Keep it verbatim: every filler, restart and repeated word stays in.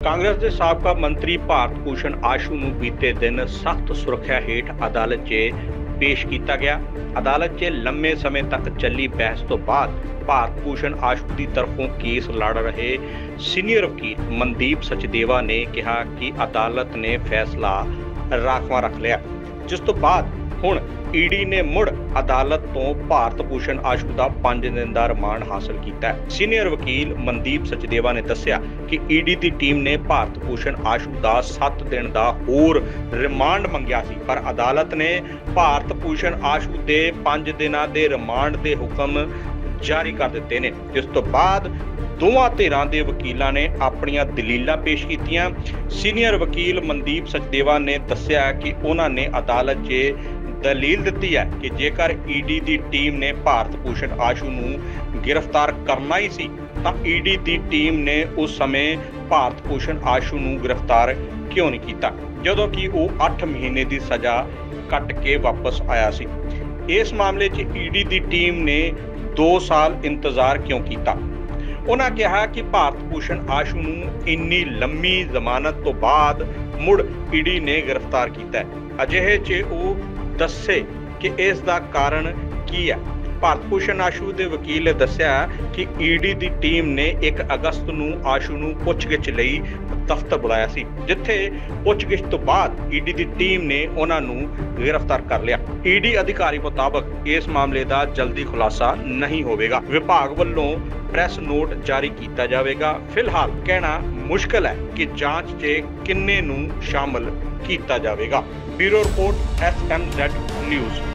ਕਾਂਗਰਸ ਦੇ ਸਾਬਕਾ ਮੰਤਰੀ ਭਾਰਤ ਭੂਸ਼ਣ ਆਸ਼ੂ ਨੂੰ ਬੀਤੇ ਦਿਨ ਸਖਤ ਸੁਰੱਖਿਆ ਹੇਠ ਅਦਾਲਤ 'ਚ ਪੇਸ਼ ਕੀਤਾ ਗਿਆ। ਅਦਾਲਤ 'ਚ ਲੰਮੇ ਸਮੇਂ ਤੱਕ ਚੱਲੀ ਬਹਿਸ ਤੋਂ ਬਾਅਦ ਭਾਰਤ ਭੂਸ਼ਣ ਆਸ਼ੂ ਦੀ ਤਰਫੋਂ ਕੇਸ ਲੜ ਰਹੇ ਸੀਨੀਅਰ ਵਕੀਲ ਮਨਦੀਪ ਸਚਦੇਵਾ ਨੇ ਕਿਹਾ ਕਿ ਅਦਾਲਤ ਨੇ ਫੈਸਲਾ ਰਾਖਵਾਂ ਰੱਖ ਲਿਆ, ਜਿਸ ਤੋਂ ਬਾਅਦ ਹੁਣ ईडी ने मुड़ अदालत तो भारत भूषण आशू का पांच दिन का रिमांड हासिल किया है। सीनियर वकील मनदीप सचदेवा ने दस्सिया कि ईडी की टीम ने भारत भूषण आशू का सत्त दिन का होर रिमांड मंगया सी, पर अदालत ने भारत भूषण आशू के पांच दिनों के रिमांड के हुक्म जारी कर दिते ने, जिस तो बाद दोवां धिरां दे वकीलां ने अपनियां दलीलां पेश कीतियां। सीनियर वकील मनदीप सचदेवा ने दस्सिया कि उन्हां ने अदालत 'च दलील दी है कि जेकर ईडी की टीम ने भारत भूषण आशू नूं गिरफ्तार करना ही सी तां ईडी की टीम ने उस समय भारत भूषण आशू नूं गिरफ्तार क्यों नहीं किया, जदों कि वह अठ महीने की सज़ा कट के वापस आया सी। इस मामले 'च ईडी की टीम ने दो साल इंतजार क्यों किया। उन्होंने कहा कि भारत भूषण आशू नूं इन्नी लंबी जमानत तो बाद मुड़ ईडी ने गिरफ्तार किया है। अजिहे च वो दस्से कि इस दा कारण की है। भारत भूषण आशू के वकील ने दस्सिया कि ईडी की टीम ने एक अगस्त नूं आशू नूं पुछगिछ लई दफ्तर बुलाया सी, जिथे पुछगिछ तो बाद ईडी की टीम ने उन्हां नूं गिरफ्तार कर लिया। ईडी अधिकारी मुताबक इस मामले का जल्दी खुलासा नहीं होवेगा। विभाग वल्लों प्रेस नोट जारी किया जाएगा। फिलहाल कहना मुश्किल है कि जांच 'च किन्ने नूं शामिल किया जाएगा। Bureau report S M Z news.